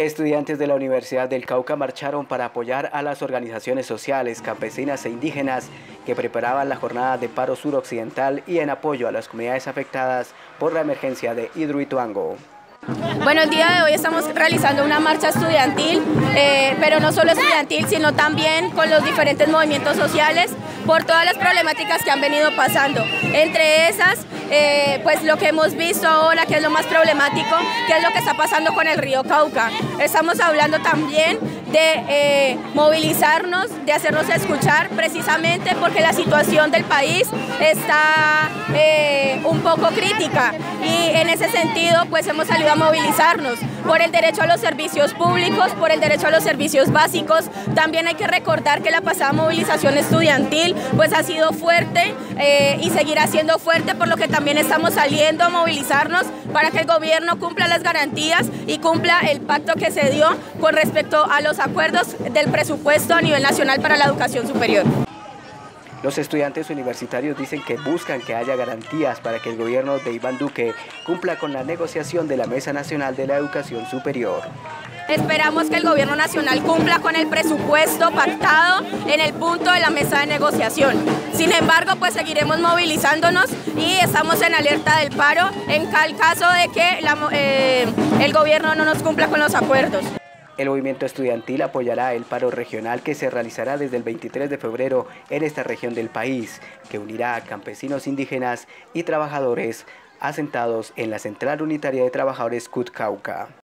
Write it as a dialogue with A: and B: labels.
A: Estudiantes de la Universidad del Cauca marcharon para apoyar a las organizaciones sociales, campesinas e indígenas que preparaban la jornada de paro suroccidental y en apoyo a las comunidades afectadas por la emergencia de Hidroituango.
B: Bueno, el día de hoy estamos realizando una marcha estudiantil, pero no solo estudiantil, sino también con los diferentes movimientos sociales por todas las problemáticas que han venido pasando. Entre esas, pues lo que hemos visto ahora, que es lo más problemático, que es lo que está pasando con el río Cauca. Estamos hablando también de movilizarnos, de hacernos escuchar, precisamente porque la situación del país está un poco crítica y en ese sentido pues hemos salido a movilizarnos por el derecho a los servicios públicos, por el derecho a los servicios básicos. También hay que recordar que la pasada movilización estudiantil pues ha sido fuerte y seguirá siendo fuerte, por lo que también estamos saliendo a movilizarnos para que el gobierno cumpla las garantías y cumpla el pacto que se dio con respecto a los acuerdos del presupuesto a nivel nacional para la educación superior.
A: Los estudiantes universitarios dicen que buscan que haya garantías para que el gobierno de Iván Duque cumpla con la negociación de la Mesa Nacional de la Educación Superior.
B: Esperamos que el gobierno nacional cumpla con el presupuesto pactado en el punto de la mesa de negociación. Sin embargo, pues seguiremos movilizándonos y estamos en alerta del paro en caso de que el gobierno no nos cumpla con los acuerdos.
A: El movimiento estudiantil apoyará el paro regional que se realizará desde el 23 de febrero en esta región del país, que unirá a campesinos indígenas y trabajadores asentados en la Central Unitaria de Trabajadores CUT Cauca.